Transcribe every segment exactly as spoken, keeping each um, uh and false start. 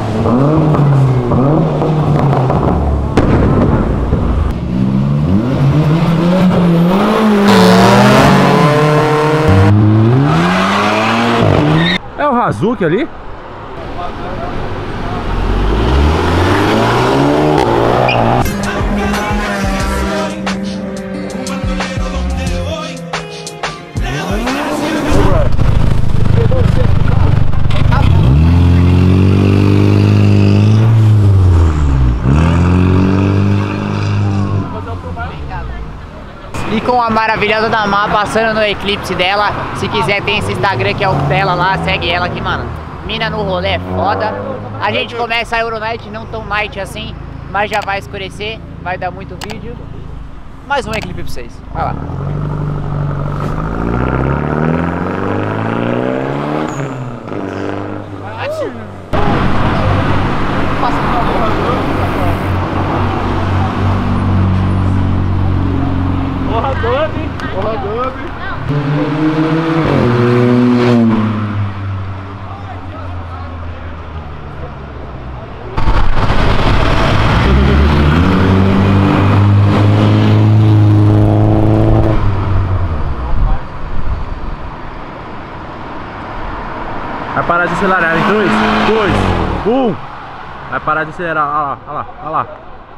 É o Hazuki ali? E com a maravilhosa da Má passando no eclipse dela. Se quiser, tem esse Instagram que é o dela lá, segue ela aqui, mano. Mina no rolê é foda. A gente começa a Euronight, não tão night assim, mas já vai escurecer, vai dar muito vídeo. Mais um eclipse pra vocês, vai lá. Porra, Gabi! Porra, Gabi! Vai parar de acelerar em dois, dois, um. Vai parar de acelerar, olha lá, olha lá, olha lá.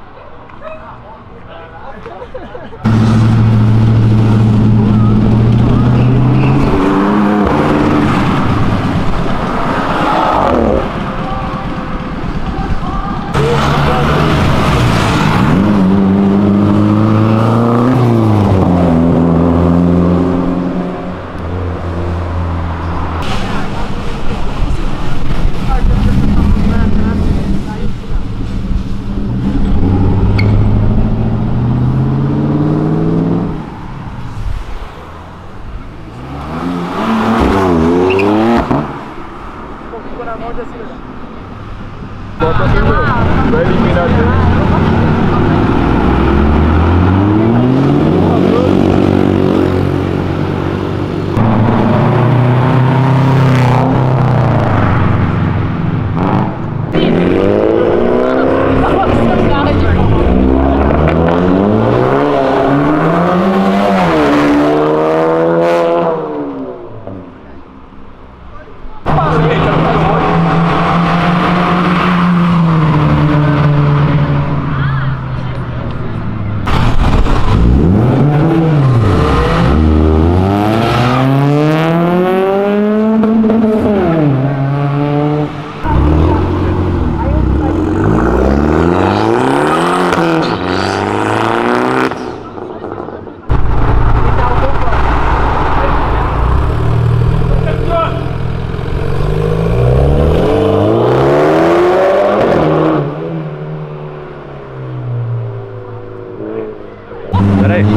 Bota assim, meu. Vai eliminar dele. Pera aí.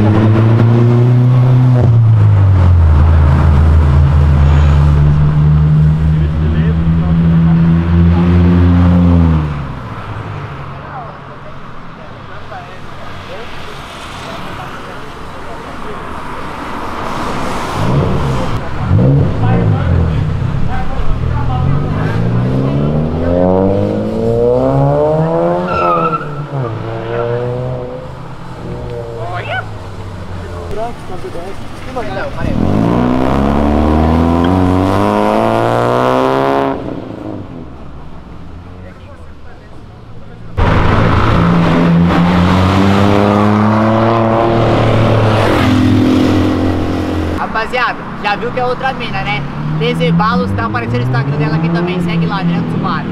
Rapaziada, já viu que é outra mina, né? Dezebalos, tá aparecendo o Instagram dela aqui também, segue lá, Adriano Sumário.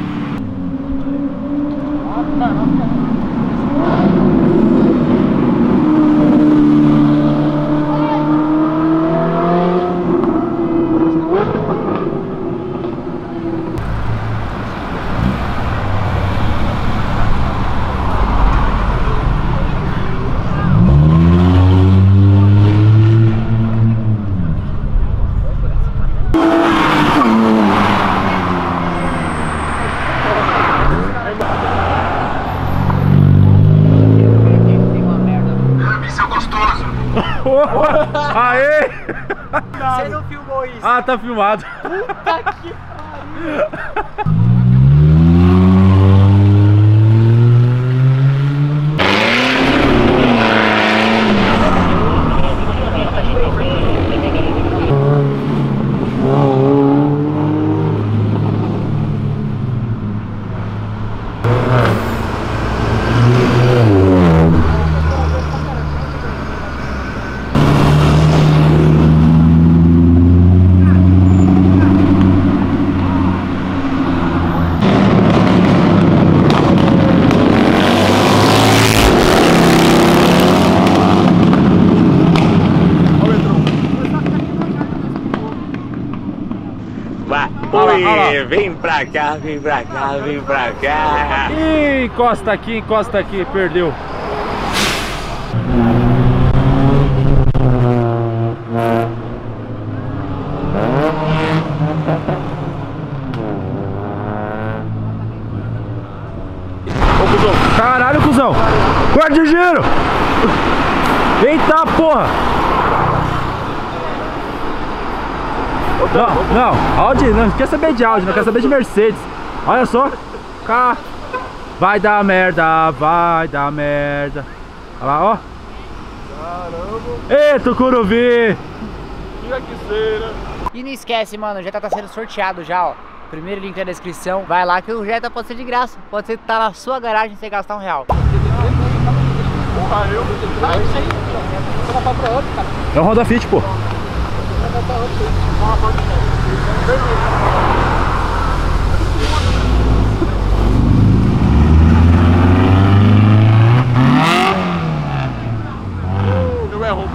Aê! Você não filmou isso? Ah, tá filmado. Puta que pariu! Oi, vem pra cá, vem pra cá, vem pra cá. Ih, encosta aqui, encosta aqui, perdeu. Ô, cuzão. Caralho, cuzão. Guarda de giro. Eita, porra. Não, não, Audi, não quer saber de Audi, não quer saber de Mercedes. Olha só, cá. Vai dar merda, vai dar merda. Olha lá, ó. Caramba. Eita, Curuvi. Tira que cera. E não esquece, mano, o Jetta tá sendo sorteado já, ó. Primeiro link na descrição. Vai lá que o Jetta pode ser de graça. Pode ser que tá na sua garagem sem gastar um real. Porra, eu. Ah, isso aí. É um Honda Fit, pô. Eu erro.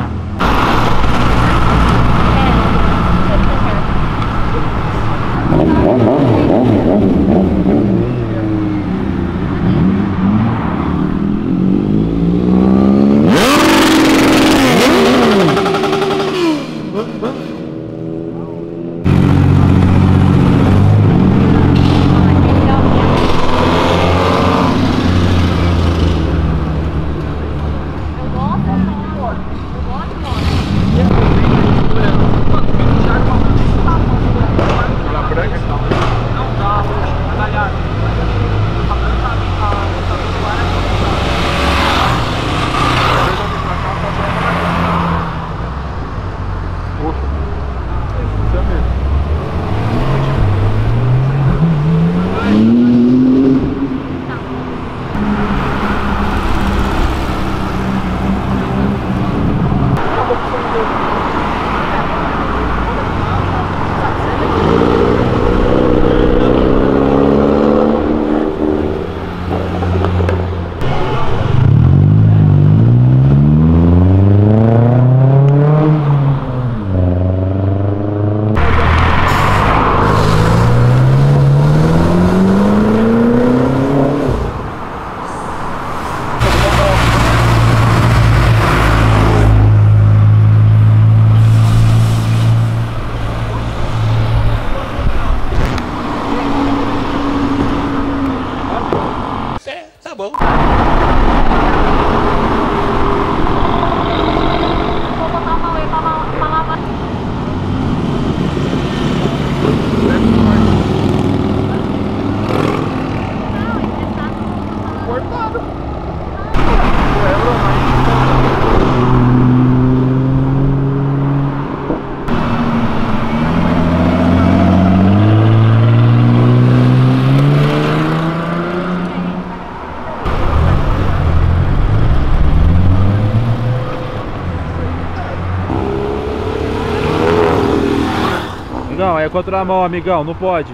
Não, é contramão, amigão, não pode.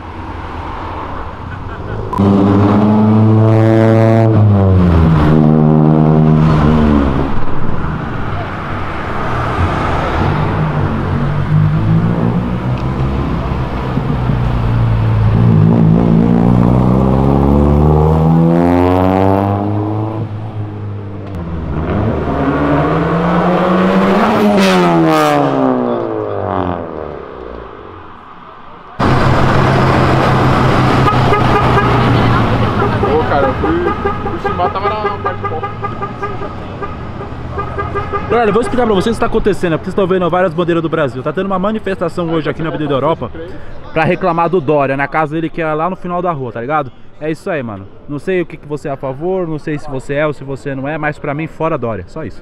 Galera, eu vou explicar pra vocês o que está acontecendo, é porque vocês estão vendo várias bandeiras do Brasil. Tá tendo uma manifestação hoje aqui na Avenida Europa pra reclamar do Dória, na casa dele que é lá no final da rua, tá ligado? É isso aí, mano. Não sei o que, que você é a favor, não sei se você é ou se você não é, mas pra mim, fora Dória, só isso.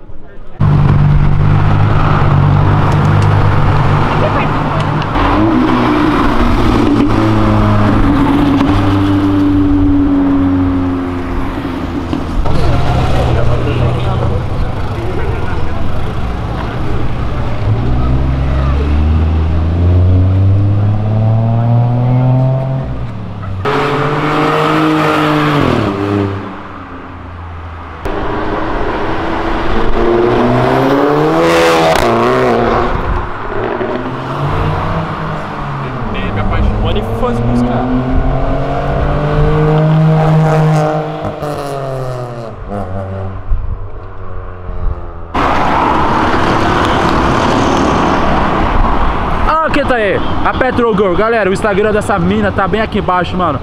A Petrol Girl, galera, o Instagram dessa mina tá bem aqui embaixo, mano.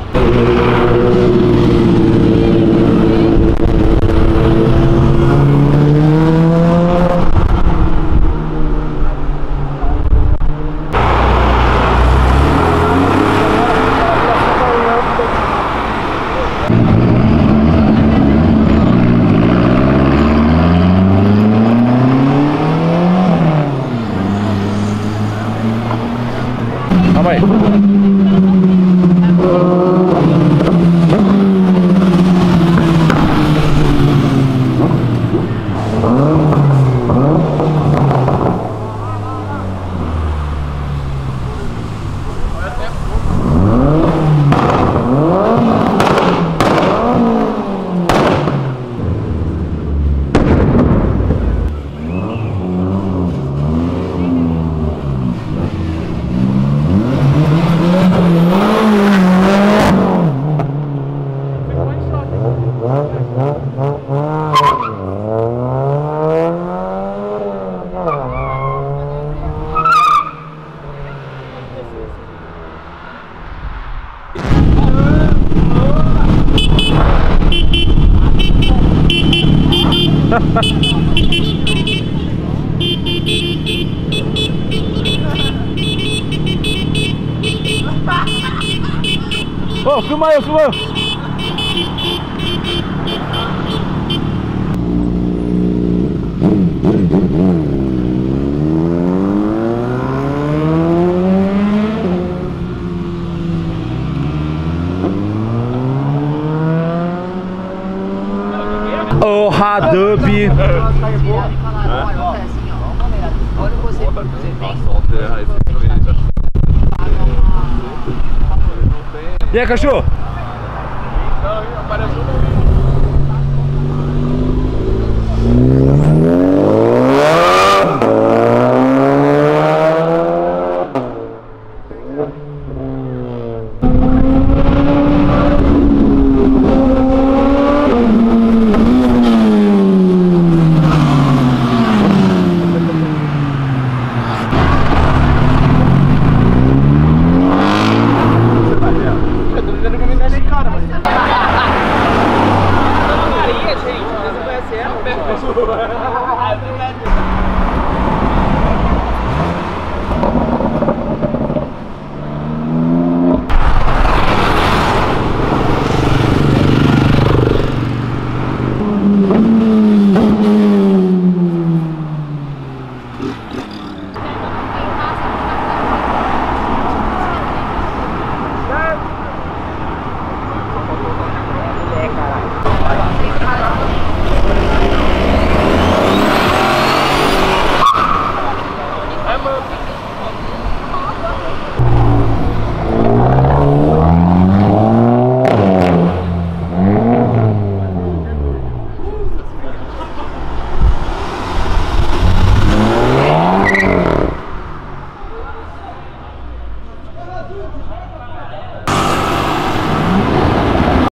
Calma aí. Ô, oh, filma eu, filma eu. Oh, Hadub. E aí, cachorro? Maria, gente, você não conhece ela?